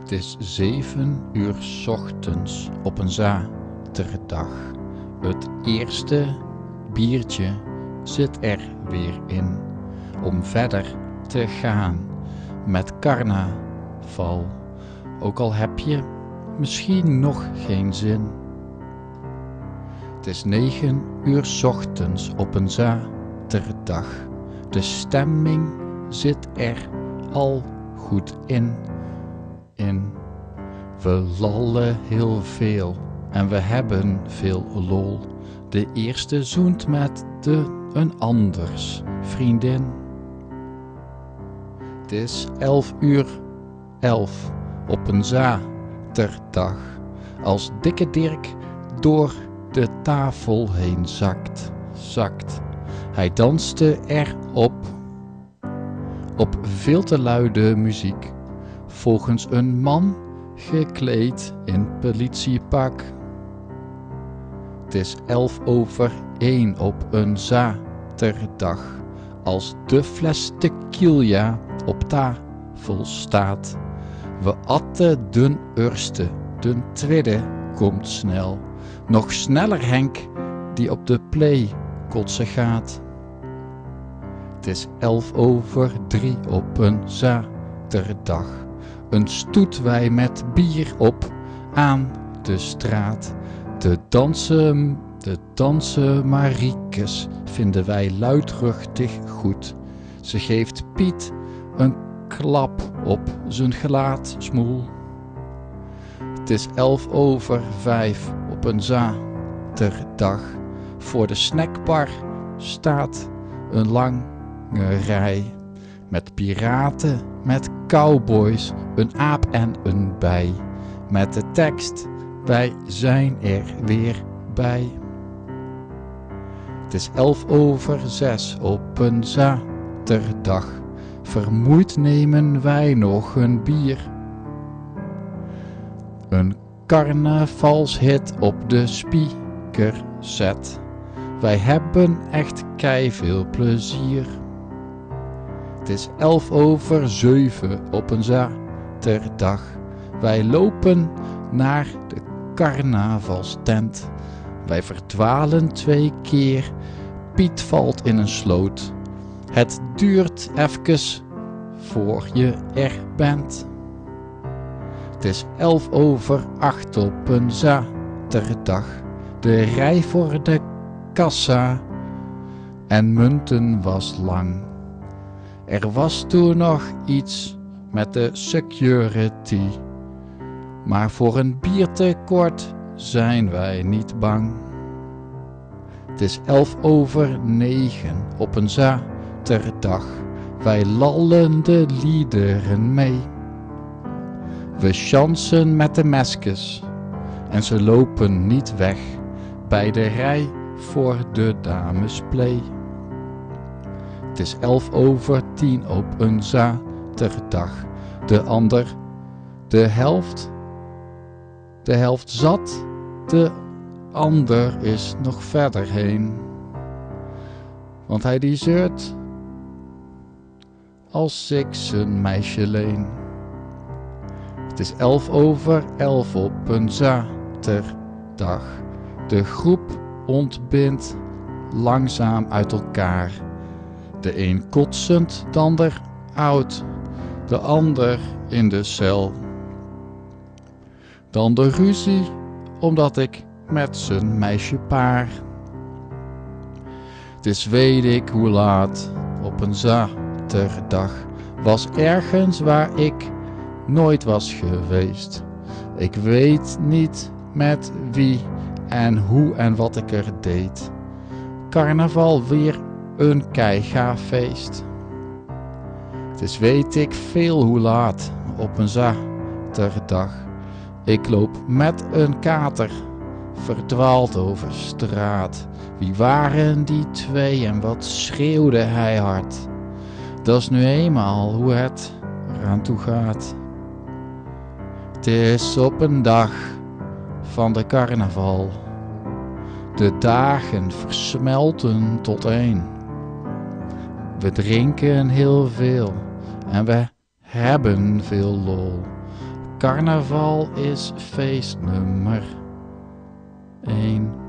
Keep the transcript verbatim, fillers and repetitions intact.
Het is zeven uur 's ochtends op een zaterdag. Het eerste biertje zit er weer in om verder te gaan met carnaval. Ook al heb je misschien nog geen zin. Het is negen uur 's ochtends op een zaterdag. De stemming zit er al goed in. in. We lallen heel veel en we hebben veel lol. De eerste zoent met de een anders vriendin. Het is elf uur elf op een zaterdag. Als dikke Dirk door de tafel heen zakt, zakt. Hij danste erop, op veel te luide muziek, volgens een man gekleed in politiepak. Het is elf over één op een zaterdag, als de fles tequila op tafel staat. We atten den eerste, de tweede komt snel. Nog sneller Henk, die op de play kotsen gaat. Het is elf over drie op een zaterdag. Een stoet wij met bier op aan de straat. De dansen, de dansen Mariekes vinden wij luidruchtig goed. Ze geeft Piet een klap op zijn gelaat smoel. Het is elf over vijf op een zaterdag. Voor de snackbar staat een lange rij. Met piraten, met cowboys, een aap en een bij. Met de tekst, wij zijn er weer bij. Het is elf over zes op een zaterdag. Vermoeid nemen wij nog een bier. Een carnavalshit op de speaker zet. Wij hebben echt keiveel plezier. Het is elf over zeven op een zaterdag. Wij lopen naar de carnavalstent. Wij verdwalen twee keer. Piet valt in een sloot. Het duurt even voor je er bent. Het is elf over acht op een zaterdag. De rij voor de kassa en munten was lang. Er was toen nog iets met de security, maar voor een biertekort zijn wij niet bang. Het is elf over negen op een zaterdag. Wij lallen de liederen mee. We chansen met de meskes en ze lopen niet weg bij de rij voor de damesplay. Het is elf over tien op een zaterdag. De ander, de helft, de helft zat, de ander is nog verder heen. Want hij die zeurt als ik zijn meisje leen. Het is elf over elf op een zaterdag. De groep ontbindt langzaam uit elkaar. De een kotsend, de ander oud, de ander in de cel. Dan de ruzie, omdat ik met zijn meisje paar. Het is weet ik hoe laat op een zaterdag. Was ergens waar ik nooit was geweest. Ik weet niet met wie en hoe en wat ik er deed. Carnaval weer een keigaaf feest. Het is weet ik veel hoe laat op een zaterdag. Ik loop met een kater, verdwaald over straat. Wie waren die twee en wat schreeuwde hij hard? Dat is nu eenmaal hoe het eraan toe gaat. Het is op een dag van de carnaval. De dagen versmelten tot één. We drinken heel veel en we hebben veel lol. Carnaval is feest nummer één.